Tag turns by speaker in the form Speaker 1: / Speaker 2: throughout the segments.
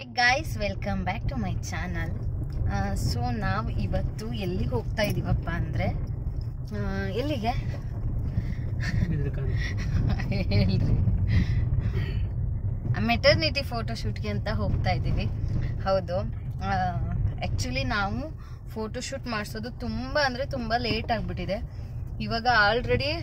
Speaker 1: Hey guys, welcome back to my channel. So ನಾವು ಇವತ್ತು ಎಲ್ಲಿಗೆ ಹೋಗ್ತಾ ಇದೀವಪ್ಪ ಅಂದ್ರೆ ಎಲ್ಲಿಗೆ ಹೇಳ್ರಿ ಮೆಟರ್ನಿಟಿ ಫೋಟೋಶೂಟ್ಗೆ ಅಂತ ಹೋಗ್ತಾ ಇದ್ದೀವಿ. ಹೌದು, ಆ್ಯಕ್ಚುಲಿ ನಾವು ಫೋಟೋಶೂಟ್ ಮಾಡಿಸೋದು ತುಂಬ ಲೇಟ್ ಆಗಿಬಿಟ್ಟಿದೆ. ಇವಾಗ ಆಲ್ರೆಡಿ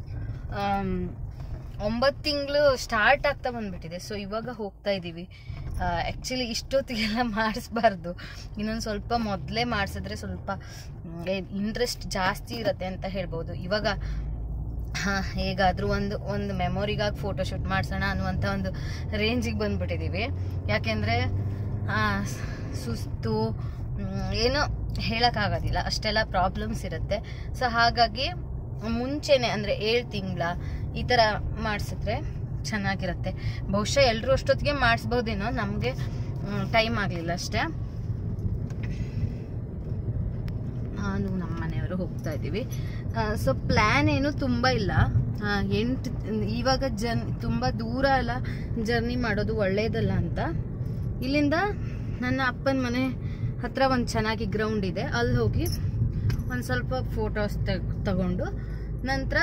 Speaker 1: 9 ತಿಂಗಳು ಸ್ಟಾರ್ಟ್ ಆಗ್ತಾ ಬಂದ್ಬಿಟ್ಟಿದೆ. ಸೊ ಇವಾಗ ಹೋಗ್ತಾ ಇದ್ದೀವಿ. ಆ್ಯಕ್ಚುಲಿ ಇಷ್ಟೊತ್ತಿಗೆಲ್ಲ ಮಾಡಿಸ್ಬಾರ್ದು, ಇನ್ನೊಂದು ಸ್ವಲ್ಪ ಮೊದಲೇ ಮಾಡಿಸಿದ್ರೆ ಸ್ವಲ್ಪ ಇಂಟ್ರೆಸ್ಟ್ ಜಾಸ್ತಿ ಇರುತ್ತೆ ಅಂತ ಹೇಳ್ಬೋದು. ಇವಾಗ ಹೇಗಾದರೂ ಒಂದು ಮೆಮೊರಿಗಾಗಿ ಫೋಟೋಶೂಟ್ ಮಾಡಿಸೋಣ ಅನ್ನುವಂಥ ಒಂದು ರೇಂಜಿಗೆ ಬಂದುಬಿಟ್ಟಿದ್ದೀವಿ. ಯಾಕೆಂದರೆ ಸುಸ್ತು ಏನೋ ಹೇಳೋಕ್ಕಾಗೋದಿಲ್ಲ, ಅಷ್ಟೆಲ್ಲ ಪ್ರಾಬ್ಲಮ್ಸ್ ಇರುತ್ತೆ. ಸೊ ಹಾಗಾಗಿ ಮುಂಚೆನೇ ಅಂದರೆ 7 ತಿಂಗಳ ಈ ಥರ ಮಾಡಿಸಿದ್ರೆ ಚೆನ್ನಾಗಿರುತ್ತೆ. ಬಹುಶಃ ಎಲ್ಲರೂ ಅಷ್ಟೊತ್ತಿಗೆ ಮಾಡಿಸ್ಬೋದೇನೋ, ನಮಗೆ ಟೈಮ್ ಆಗಲಿಲ್ಲ ಅಷ್ಟೇ. ನಾನು ನಮ್ಮ ಮನೆಯವರು ಹೋಗ್ತಾ ಇದ್ದೀವಿ. ಸೊ ಪ್ಲ್ಯಾನ್ ಏನು ತುಂಬ ಇಲ್ಲ. ಇವಾಗ ತುಂಬ ದೂರ ಎಲ್ಲ ಜರ್ನಿ ಮಾಡೋದು ಒಳ್ಳೆಯದಲ್ಲ ಅಂತ ಇಲ್ಲಿಂದ ನನ್ನ ಅಪ್ಪನ ಮನೆ ಹತ್ರ ಒಂದು ಚೆನ್ನಾಗಿ ಗ್ರೌಂಡ್ ಇದೆ, ಅಲ್ಲಿ ಹೋಗಿ ಒಂದು ಸ್ವಲ್ಪ ಫೋಟೋಸ್ ತಗೊಂಡು ನಂತರ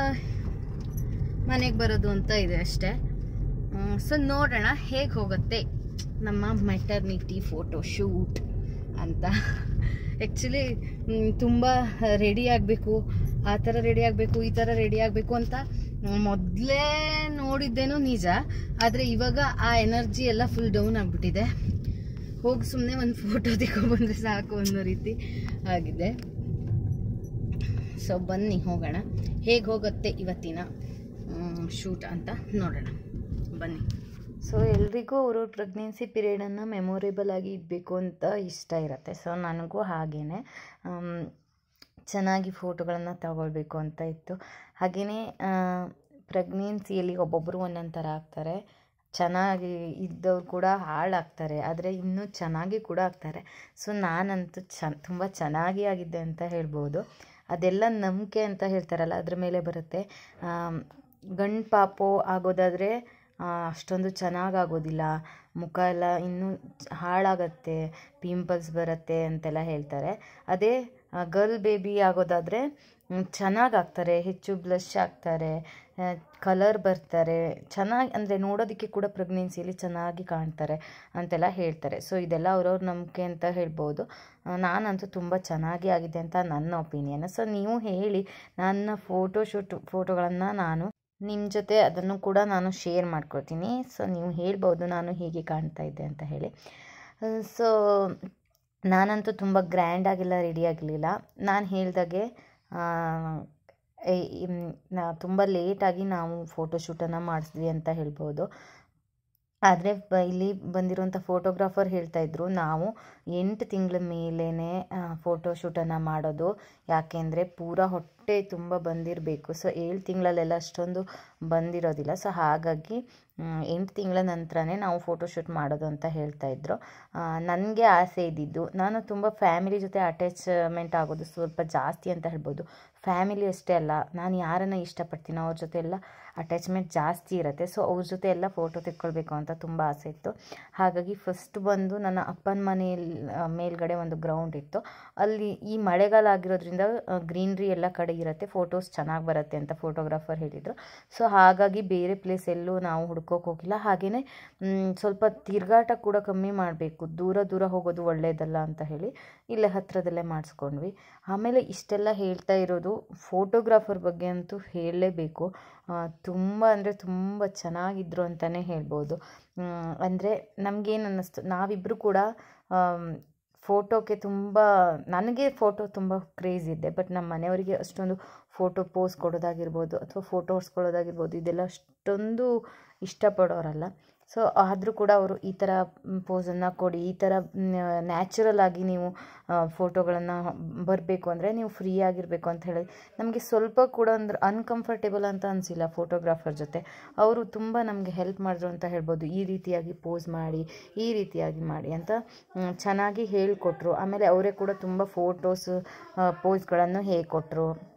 Speaker 1: ಮನೆಗೆ ಬರೋದು ಅಂತ ಇದೆ ಅಷ್ಟೇ. ಸೊ ನೋಡೋಣ ಹೇಗೆ ಹೋಗುತ್ತೆ ನಮ್ಮ ಮೆಟರ್ನಿಟಿ ಫೋಟೋ ಶೂಟ್ ಅಂತ. ಆ್ಯಕ್ಚುಲಿ ತುಂಬ ರೆಡಿ ಆಗಬೇಕು, ಆ ಥರ ರೆಡಿ ಆಗಬೇಕು, ಈ ಥರ ರೆಡಿ ಆಗಬೇಕು ಅಂತ ಮೊದಲೇ ನೋಡಿದ್ದೇನೋ ನಿಜ. ಆದರೆ ಇವಾಗ ಆ ಎನರ್ಜಿ ಎಲ್ಲ ಫುಲ್ ಡೌನ್ ಆಗಿಬಿಟ್ಟಿದೆ. ಹೋಗಿ ಸುಮ್ಮನೆ ಒಂದು ಫೋಟೋ ತೆಗೊಬಂದರೆ ಸಾಕು ಅನ್ನೋ ರೀತಿ ಆಗಿದೆ. ಸೊ ಬನ್ನಿ ಹೋಗೋಣ, ಹೇಗೆ ಹೋಗುತ್ತೆ ಇವತ್ತಿನ ಶೂಟ್ ಅಂತ ನೋಡೋಣ ಬನ್ನಿ. ಸೊ ಎಲ್ರಿಗೂ ಅವ್ರವ್ರ ಪ್ರೆಗ್ನೆನ್ಸಿ ಪೀರಿಯಡನ್ನು ಮೆಮೊರೇಬಲ್ ಆಗಿ ಇಡಬೇಕು ಅಂತ ಇಷ್ಟ ಇರುತ್ತೆ. ಸೊ ನನಗೂ ಹಾಗೇ ಚೆನ್ನಾಗಿ ಫೋಟೋಗಳನ್ನು ತಗೊಳ್ಬೇಕು ಅಂತ ಇತ್ತು. ಹಾಗೆಯೇ ಪ್ರೆಗ್ನೆನ್ಸಿಯಲ್ಲಿ ಒಬ್ಬೊಬ್ಬರು ಒಂದೊಂದು ಥರ ಆಗ್ತಾರೆ. ಚೆನ್ನಾಗಿ ಇದ್ದವ್ರು ಕೂಡ ಹಾಳಾಗ್ತಾರೆ, ಆದರೆ ಇನ್ನೂ ಚೆನ್ನಾಗಿ ಕೂಡ ಆಗ್ತಾರೆ. ಸೊ ನಾನಂತೂ ತುಂಬ ಚೆನ್ನಾಗಿ ಆಗಿದ್ದೆ ಅಂತ ಹೇಳ್ಬೋದು. ಅದೆಲ್ಲ ನಂಬಿಕೆ ಅಂತ ಹೇಳ್ತಾರಲ್ಲ, ಅದ್ರ ಮೇಲೆ ಬರುತ್ತೆ. ಗಂಡು ಪಾಪು ಆಗೋದಾದರೆ ಅಷ್ಟೊಂದು ಚೆನ್ನಾಗಾಗೋದಿಲ್ಲ, ಮುಖ ಎಲ್ಲ ಇನ್ನೂ ಹಾಳಾಗತ್ತೆ, ಪಿಂಪಲ್ಸ್ ಬರುತ್ತೆ ಅಂತೆಲ್ಲ ಹೇಳ್ತಾರೆ. ಅದೇ ಗರ್ಲ್ ಬೇಬಿ ಆಗೋದಾದರೆ ಚೆನ್ನಾಗಾಗ್ತಾರೆ, ಹೆಚ್ಚು ಬ್ಲಷ್ ಆಗ್ತಾರೆ, ಕಲರ್ ಬರ್ತಾರೆ, ಚೆನ್ನಾಗಿ ಅಂದರೆ ನೋಡೋದಕ್ಕೆ ಕೂಡ ಪ್ರೆಗ್ನೆನ್ಸಿಯಲ್ಲಿ ಚೆನ್ನಾಗಿ ಕಾಣ್ತಾರೆ ಅಂತೆಲ್ಲ ಹೇಳ್ತಾರೆ. ಸೊ ಇದೆಲ್ಲ ಅವ್ರವ್ರ ನಂಬಿಕೆ ಅಂತ ಹೇಳ್ಬೋದು. ನಾನಂತೂ ತುಂಬ ಚೆನ್ನಾಗಿ ಆಗಿದೆ ಅಂತ ನನ್ನ ಒಪಿನಿಯನ್. ಸೊ ನೀವು ಹೇಳಿ, ನನ್ನ ಫೋಟೋಗಳನ್ನು ನಾನು ನಿಮ್ಮ ಜೊತೆ ಅದನ್ನು ಕೂಡ ನಾನು ಶೇರ್ ಮಾಡ್ಕೊಳ್ತೀನಿ. ಸೊ ನೀವು ಹೇಳ್ಬೋದು ನಾನು ಹೇಗೆ ಕಾಣ್ತಾ ಇದ್ದೆ ಅಂತ ಹೇಳಿ. ಸೊ ನಾನಂತೂ ತುಂಬ ಗ್ರ್ಯಾಂಡಾಗೆಲ್ಲ ರೆಡಿ ಆಗಲಿಲ್ಲ. ನಾನು ಹೇಳ್ದಾಗೆ ತುಂಬ ಲೇಟಾಗಿ ನಾವು ಫೋಟೋಶೂಟನ್ನು ಮಾಡಿಸಿದ್ವಿ ಅಂತ ಹೇಳ್ಬೋದು. ಆದರೆ ಇಲ್ಲಿ ಬಂದಿರುವಂಥ ಫೋಟೋಗ್ರಾಫರ್ ಹೇಳ್ತಾಯಿದ್ರು, ನಾವು 8 ತಿಂಗಳ ಮೇಲೇ ಫೋಟೋಶೂಟನ್ನು ಮಾಡೋದು, ಯಾಕೆಂದರೆ ಪೂರಾ ಹೊಟ್ಟೆ ತುಂಬ ಬಂದಿರಬೇಕು. ಸೊ 7 ತಿಂಗಳಲ್ಲೆಲ್ಲ ಅಷ್ಟೊಂದು ಬಂದಿರೋದಿಲ್ಲ. ಸೊ ಹಾಗಾಗಿ 8 ತಿಂಗಳ ನಂತರನೇ ನಾವು ಫೋಟೋಶೂಟ್ ಮಾಡೋದು ಅಂತ ಹೇಳ್ತಾಯಿದ್ರು. ನನಗೆ ಆಸೆ ಇದ್ದಿದ್ದು, ನಾನು ತುಂಬ ಫ್ಯಾಮಿಲಿ ಜೊತೆ ಅಟ್ಯಾಚ್ಮೆಂಟ್ ಆಗೋದು ಸ್ವಲ್ಪ ಜಾಸ್ತಿ ಅಂತ ಹೇಳ್ಬೋದು. ಫ್ಯಾಮಿಲಿ ಅಷ್ಟೇ ಅಲ್ಲ, ನಾನು ಯಾರನ್ನು ಇಷ್ಟಪಡ್ತೀನೋ ಅವ್ರ ಜೊತೆ ಎಲ್ಲ ಅಟ್ಯಾಚ್ಮೆಂಟ್ ಜಾಸ್ತಿ ಇರುತ್ತೆ. ಸೊ ಅವ್ರ ಜೊತೆ ಎಲ್ಲ ಫೋಟೋ ತೆಕ್ಕೊಳ್ಬೇಕು ಅಂತ ತುಂಬ ಆಸೆ ಇತ್ತು. ಹಾಗಾಗಿ ಫಸ್ಟ್ ಬಂದು ನನ್ನ ಅಪ್ಪನ ಮನೆಯಲ್ಲಿ ಮೇಲ್ಗಡೆ ಒಂದು ಗ್ರೌಂಡ್ ಇತ್ತು. ಅಲ್ಲಿ ಈ ಮಳೆಗಾಲ ಆಗಿರೋದ್ರಿಂದ ಗ್ರೀನ್ರಿ ಎಲ್ಲ ಕಡೆ ಇರುತ್ತೆ, ಫೋಟೋಸ್ ಚೆನ್ನಾಗಿ ಬರುತ್ತೆ ಅಂತ ಫೋಟೋಗ್ರಾಫರ್ ಹೇಳಿದರು. ಸೊ ಹಾಗಾಗಿ ಬೇರೆ ಪ್ಲೇಸ್ ಎಲ್ಲೂ ನಾವು ಹುಡ್ಕೋಕೆ ಹೋಗಿಲ್ಲ. ಹಾಗೆಯೇ ಸ್ವಲ್ಪ ತಿರುಗಾಟ ಕೂಡ ಕಮ್ಮಿ ಮಾಡಬೇಕು, ದೂರ ಹೋಗೋದು ಒಳ್ಳೆಯದಲ್ಲ ಅಂತ ಹೇಳಿ ಇಲ್ಲೇ ಹತ್ತಿರದಲ್ಲೇ ಮಾಡಿಸ್ಕೊಂಡ್ವಿ. ಆಮೇಲೆ ಇಷ್ಟೆಲ್ಲ ಹೇಳ್ತಾ ಇರೋದು ಫೋಟೋಗ್ರಾಫರ್ ಬಗ್ಗೆ ಅಂತೂ ಹೇಳಲೇಬೇಕು. ತುಂಬ ಅಂದರೆ ತುಂಬ ಚೆನ್ನಾಗಿದ್ರು ಅಂತಲೇ ಹೇಳ್ಬೋದು. ಅಂದರೆ ನಮಗೇನು ಅನ್ನಿಸ್ತು, ನಾವಿಬ್ಬರು ಕೂಡ ಫೋಟೋಕ್ಕೆ ನನಗೆ ಫೋಟೋ ತುಂಬ ಕ್ರೇಜ್ ಇದೆ. ಬಟ್ ನಮ್ಮ ಮನೆಯವರಿಗೆ ಅಷ್ಟೊಂದು ಫೋಟೋ ಪೋಸ್ ಕೊಡೋದಾಗಿರ್ಬೋದು ಅಥವಾ ಫೋಟೋ ಹೊಡ್ಸ್ಕೊಳ್ಳೋದಾಗಿರ್ಬೋದು ಇದೆಲ್ಲ ಅಷ್ಟೊಂದು ಇಷ್ಟಪಡೋರಲ್ಲ. ಸೊ ಆದರೂ ಕೂಡ ಅವರು ಈ ಥರ ಪೋಸನ್ನು ಕೊಡಿ, ಈ ಥರ ನ್ಯಾಚುರಲ್ ಆಗಿ ನೀವು ಫೋಟೋಗಳನ್ನು ಬರಬೇಕು ಅಂದರೆ ನೀವು ಫ್ರೀ ಆಗಿರಬೇಕು ಅಂತ ಹೇಳಿ ನಮಗೆ ಸ್ವಲ್ಪ ಕೂಡ ಅಂದ್ರೆ ಅನ್ಕಂಫರ್ಟೇಬಲ್ ಅಂತ ಅನಿಸಿಲ್ಲ ಫೋಟೋಗ್ರಾಫರ್ ಜೊತೆ. ಅವರು ತುಂಬ ನಮಗೆ ಹೆಲ್ಪ್ ಮಾಡಿದ್ರು ಅಂತ ಹೇಳ್ಬೋದು. ಈ ರೀತಿಯಾಗಿ ಪೋಸ್ ಮಾಡಿ, ಈ ರೀತಿಯಾಗಿ ಮಾಡಿ ಅಂತ ಚೆನ್ನಾಗಿ ಹೇಳಿಕೊಟ್ರು. ಆಮೇಲೆ ಅವರೇ ಕೂಡ ತುಂಬ ಪೋಸ್ಗಳನ್ನು ಹೇಳಿಕೊಟ್ರು.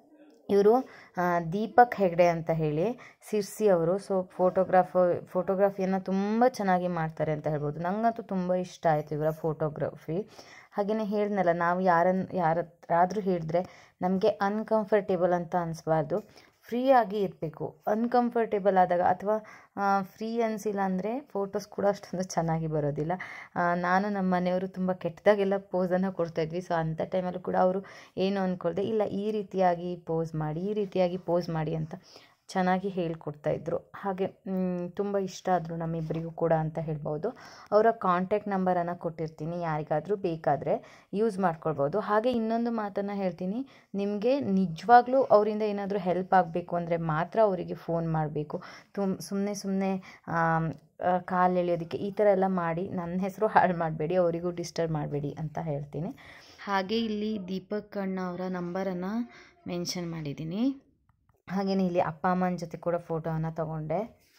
Speaker 1: ಇವರು ದೀಪಕ್ ಹೆಗ್ಡೆ ಅಂತ ಹೇಳಿ ಸಿರ್ಸಿ ಅವರು. ಸೊ ಫೋಟೋಗ್ರಫಿಯನ್ನು ತುಂಬ ಚೆನ್ನಾಗಿ ಮಾಡ್ತಾರೆ ಅಂತ ಹೇಳ್ಬೋದು. ನನಗಂತೂ ತುಂಬ ಇಷ್ಟ ಆಯಿತು ಇವರ ಫೋಟೋಗ್ರಫಿ. ಹಾಗೆಯೇ ಹೇಳಿದ್ನಲ್ಲ, ನಾವು ಯಾರಾದರೂ ಹೇಳಿದ್ರೆ ನಮಗೆ ಅನ್ಕಂಫರ್ಟೇಬಲ್ ಅಂತ ಅನಿಸ್ಬಾರ್ದು, ಫ್ರೀಯಾಗಿ ಇರಬೇಕು. ಅನ್ಕಂಫರ್ಟೇಬಲ್ ಆದಾಗ ಅಥವಾ ಫ್ರೀ ಅನಿಸಿಲ್ಲ ಅಂದರೆ ಫೋಟೋಸ್ ಕೂಡ ಅಷ್ಟೊಂದು ಚೆನ್ನಾಗಿ ಬರೋದಿಲ್ಲ. ನಾನು ನಮ್ಮ ಮನೆಯವರು ತುಂಬ ಕೆಟ್ಟದಾಗೆಲ್ಲ ಪೋಸನ್ನು ಕೊಡ್ತಾಯಿದ್ವಿ. ಸೊ ಅಂಥ ಟೈಮಲ್ಲೂ ಕೂಡ ಅವರು ಏನು ಅಂದ್ಕೊಳ್ದೆ, ಇಲ್ಲ ಈ ರೀತಿಯಾಗಿ ಪೋಸ್ ಮಾಡಿ ಅಂತ ಚೆನ್ನಾಗಿ ಹೇಳ್ಕೊಡ್ತಾಯಿದ್ರು. ಹಾಗೆ ತುಂಬ ಇಷ್ಟ ಆದರು ನಮ್ಮಿಬ್ಬರಿಗೂ ಕೂಡ ಅಂತ ಹೇಳ್ಬೋದು. ಅವರ ಕಾಂಟ್ಯಾಕ್ಟ್ ನಂಬರನ್ನು ಕೊಟ್ಟಿರ್ತೀನಿ, ಯಾರಿಗಾದರೂ ಬೇಕಾದರೆ ಯೂಸ್ ಮಾಡ್ಕೊಳ್ಬೋದು. ಹಾಗೆ ಇನ್ನೊಂದು ಮಾತನ್ನು ಹೇಳ್ತೀನಿ, ನಿಮಗೆ ನಿಜವಾಗ್ಲೂ ಅವರಿಂದ ಏನಾದರೂ ಹೆಲ್ಪ್ ಆಗಬೇಕು ಅಂದರೆ ಮಾತ್ರ ಅವರಿಗೆ ಫೋನ್ ಮಾಡಬೇಕು. ಸುಮ್ಮನೆ ಕಾಲು ಎಳೆಯೋದಕ್ಕೆ ಈ ಥರ ಎಲ್ಲ ಮಾಡಿ ನನ್ನ ಹೆಸರು ಹಾಳು ಮಾಡಬೇಡಿ, ಅವರಿಗೂ ಡಿಸ್ಟರ್ಬ್ ಮಾಡಬೇಡಿ ಅಂತ ಹೇಳ್ತೀನಿ. ಹಾಗೆ ಇಲ್ಲಿ ದೀಪಕ್ ಅಣ್ಣ ಅವರ ನಂಬರನ್ನು ಮೆನ್ಷನ್ ಮಾಡಿದ್ದೀನಿ. ಹಾಗೆಯೇ ಇಲ್ಲಿ ಅಪ್ಪ ಅಮ್ಮನ ಜೊತೆ ಕೂಡ ಫೋಟೋವನ್ನು ತಗೊಂಡೆ.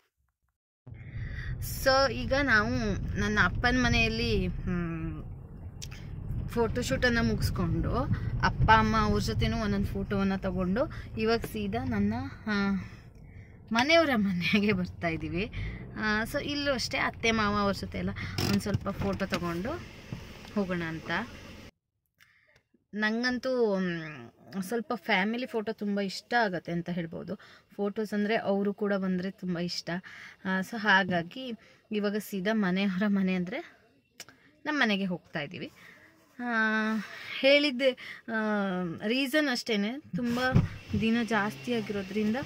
Speaker 1: ಸೊ ಈಗ ನಾವು ನನ್ನ ಅಪ್ಪನ ಮನೆಯಲ್ಲಿ ಫೋಟೋಶೂಟನ್ನು ಮುಗಿಸ್ಕೊಂಡು ಅಪ್ಪ ಅಮ್ಮ ಅವ್ರ ಜೊತೆನೂ ಒಂದೊಂದು ಫೋಟೋವನ್ನು ತಗೊಂಡು ಇವಾಗ ಸೀದಾ ನನ್ನ ಮನೆಯವರ ಮನೆಗೆ ಬರ್ತಾಯಿದ್ದೀವಿ. ಸೊ ಇಲ್ಲೂ ಅಷ್ಟೇ ಅತ್ತೆ ಮಾವ ಅವ್ರ ಜೊತೆ ಎಲ್ಲ ಒಂದು ಸ್ವಲ್ಪ ಫೋಟೋ ತಗೊಂಡು ಹೋಗೋಣ ಅಂತ. ನನಗಂತೂ ಸ್ವಲ್ಪ ಫ್ಯಾಮಿಲಿ ಫೋಟೋ ತುಂಬ ಇಷ್ಟ ಆಗುತ್ತೆ ಅಂತ ಹೇಳ್ಬೋದು. ಫೋಟೋಸ್ ಅಂದರೆ ಅವರು ಕೂಡ ಬಂದರೆ ತುಂಬ ಇಷ್ಟ. ಸೊ ಹಾಗಾಗಿ ಇವಾಗ ಸೀದಾ ಮನೆಯವರ ಮನೆ ಅಂದರೆ ನಮ್ಮ ಮನೆಗೆ ಹೋಗ್ತಾ ಇದ್ದೀವಿ. ಹೇಳಿದ್ದೆ ರೀಸನ್ ಅಷ್ಟೇ, ತುಂಬ ದಿನ ಜಾಸ್ತಿ ಆಗಿರೋದ್ರಿಂದ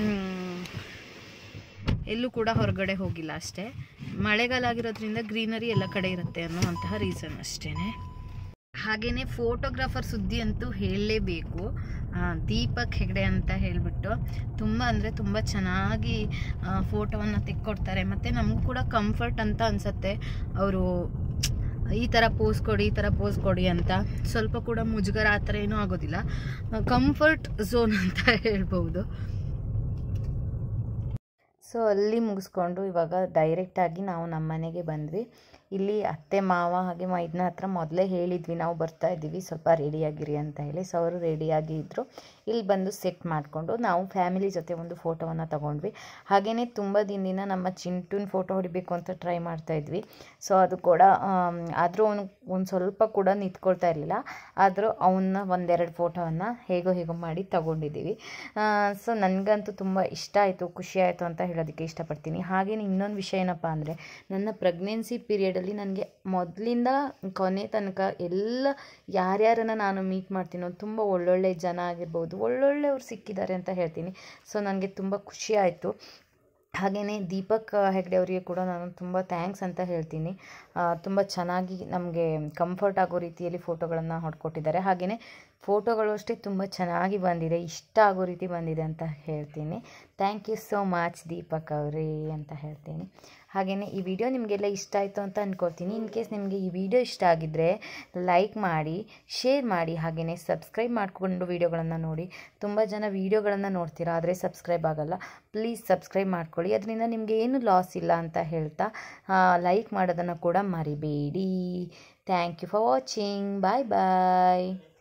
Speaker 1: ಎಲ್ಲೂ ಕೂಡ ಹೊರಗಡೆ ಹೋಗಿಲ್ಲ ಅಷ್ಟೇ. ಮಳೆಗಾಲ ಆಗಿರೋದ್ರಿಂದ ಗ್ರೀನರಿ ಎಲ್ಲ ಕಡೆ ಇರುತ್ತೆ ಅನ್ನೋವಂತಹ ರೀಸನ್ ಅಷ್ಟೇ. ಹಾಗೆಯೇ ಫೋಟೋಗ್ರಾಫರ್ ಸುದ್ದಿ ಅಂತೂ ಹೇಳಲೇಬೇಕು. ದೀಪಕ್ ಹೆಗ್ಡೆ ಅಂತ ಹೇಳಿಬಿಟ್ಟು ತುಂಬ ಅಂದರೆ ತುಂಬ ಚೆನ್ನಾಗಿ ಫೋಟೋವನ್ನು ತೆಕ್ಕೊಡ್ತಾರೆ. ಮತ್ತು ನಮಗೂ ಕೂಡ ಕಂಫರ್ಟ್ ಅಂತ ಅನಿಸುತ್ತೆ. ಅವರು ಈ ಥರ ಪೋಸ್ ಕೊಡಿ ಅಂತ ಸ್ವಲ್ಪ ಕೂಡ ಮುಜುಗರ ಆ ಥರ ಏನೂ ಆಗೋದಿಲ್ಲ. ಕಂಫರ್ಟ್ ಝೋನ್ ಅಂತ ಹೇಳ್ಬೋದು. ಸೊ ಅಲ್ಲಿ ಮುಗಿಸ್ಕೊಂಡು ಇವಾಗ ಡೈರೆಕ್ಟಾಗಿ ನಾವು ನಮ್ಮ ಮನೆಗೆ ಬಂದ್ವಿ. ಇಲ್ಲಿ ಅತ್ತೆ ಮಾವ ಹಾಗೆ ಮೈದನ ಹತ್ರ ಮೊದಲೇ ಹೇಳಿದ್ವಿ ನಾವು ಬರ್ತಾ ಇದ್ದೀವಿ, ಸ್ವಲ್ಪ ರೆಡಿಯಾಗಿರಿ ಅಂತ ಹೇಳಿ. ಸೊ ಅವರು ರೆಡಿಯಾಗಿ ಇದ್ದರು. ಇಲ್ಲಿ ಬಂದು ಸೆಟ್ ಮಾಡಿಕೊಂಡು ನಾವು ಫ್ಯಾಮಿಲಿ ಜೊತೆ ಒಂದು ಫೋಟೋವನ್ನು ತೊಗೊಂಡ್ವಿ. ಹಾಗೆಯೇ ತುಂಬ ದಿನದಿಂದ ನಮ್ಮ ಚಿಂಟುನ ಫೋಟೋ ಹೊಡಿಬೇಕು ಅಂತ ಟ್ರೈ ಮಾಡ್ತಾಯಿದ್ವಿ. ಸೊ ಅದು ಕೂಡ ಆದರೂ ಅವನು ಒಂದು ಸ್ವಲ್ಪ ಕೂಡ ನಿಂತ್ಕೊಳ್ತಾ ಇರಲಿಲ್ಲ. ಆದರೂ ಅವನ್ನ ಒಂದೆರಡು ಫೋಟೋವನ್ನು ಹೇಗೋ ಮಾಡಿ ತಗೊಂಡಿದ್ದೀವಿ. ಸೊ ನನಗಂತೂ ತುಂಬ ಇಷ್ಟ ಆಯಿತು, ಖುಷಿ ಆಯಿತು ಅಂತ ಹೇಳೋದಕ್ಕೆ ಇಷ್ಟಪಡ್ತೀನಿ. ಹಾಗೆಯೇ ಇನ್ನೊಂದು ವಿಷಯ ಏನಪ್ಪ ಅಂದರೆ, ನನ್ನ ಪ್ರೆಗ್ನೆನ್ಸಿ ಪೀರಿಯಡಲ್ಲಿ ನನಗೆ ಮೊದಲಿಂದ ಕೊನೆ ತನಕ ಎಲ್ಲ ಯಾರ್ಯಾರನ್ನು ನಾನು ಮೀಟ್ ಮಾಡ್ತೀನೋ ತುಂಬ ಒಳ್ಳೊಳ್ಳೆ ಜನ ಆಗಿರ್ಬೋದು, ಒಳ್ಳೊಳ್ಳೆಯವ್ರು ಸಿಕ್ಕಿದ್ದಾರೆ ಅಂತ ಹೇಳ್ತೀನಿ. ಸೊ ನನಗೆ ತುಂಬ ಖುಷಿ ಆಯಿತು. ಹಾಗೆಯೇ ದೀಪಕ್ ಹೆಗ್ಡೆ ಅವರಿಗೆ ಕೂಡ ನಾನು ತುಂಬ ಥ್ಯಾಂಕ್ಸ್ ಅಂತ ಹೇಳ್ತೀನಿ. ತುಂಬ ಚೆನ್ನಾಗಿ ನಮಗೆ ಕಂಫರ್ಟ್ ಆಗೋ ರೀತಿಯಲ್ಲಿ ಫೋಟೋಗಳನ್ನು ಹೊಡ್ಕೊಟ್ಟಿದ್ದಾರೆ. ಹಾಗೆಯೇ ಫೋಟೋಗಳು ಅಷ್ಟೇ ತುಂಬ ಚೆನ್ನಾಗಿ ಬಂದಿದೆ, ಇಷ್ಟ ಆಗೋ ರೀತಿ ಬಂದಿದೆ ಅಂತ ಹೇಳ್ತೀನಿ. Thank you so much Deepak ಅವರೇ ಅಂತ ಹೇಳ್ತೀನಿ. ಹಾಗೆಯೇ ಈ ವಿಡಿಯೋ ನಿಮಗೆಲ್ಲ ಇಷ್ಟ ಆಯಿತು ಅಂತ ಅಂದ್ಕೊಳ್ತೀನಿ. ಇನ್ ಕೇಸ್ ನಿಮಗೆ ಈ ವಿಡಿಯೋ ಇಷ್ಟ ಆಗಿದ್ದರೆ ಲೈಕ್ ಮಾಡಿ, ಶೇರ್ ಮಾಡಿ, ಹಾಗೆಯೇ ಸಬ್ಸ್ಕ್ರೈಬ್ ಮಾಡಿಕೊಂಡು ವಿಡಿಯೋಗಳನ್ನು ನೋಡಿ. ತುಂಬ ಜನ ವಿಡಿಯೋಗಳನ್ನು ನೋಡ್ತೀರಾ ಆದರೆ ಸಬ್ಸ್ಕ್ರೈಬ್ ಆಗೋಲ್ಲ. ಪ್ಲೀಸ್ ಸಬ್ಸ್ಕ್ರೈಬ್ ಮಾಡ್ಕೊಳ್ಳಿ, ಅದರಿಂದ ನಿಮಗೆ ಏನು ಲಾಸ್ ಇಲ್ಲ ಅಂತ ಹೇಳ್ತಾ ಲೈಕ್ ಮಾಡೋದನ್ನು ಕೂಡ ಮರಿಬೇಡಿ. Thank you for watching. Bye bye.